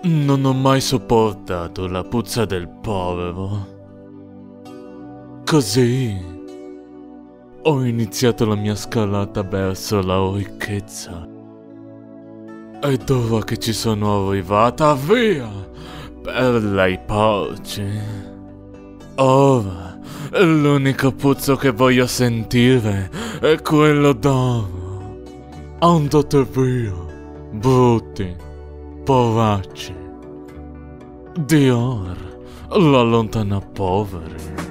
Non ho mai sopportato la puzza del povero. Così ho iniziato la mia scalata verso la ricchezza. Ed ora che ci sono arrivata, via! Per lei porci. Ora l'unico puzzo che voglio sentire è quello d'oro. Andate via, brutti, poracci. Dior l'allontana poveri.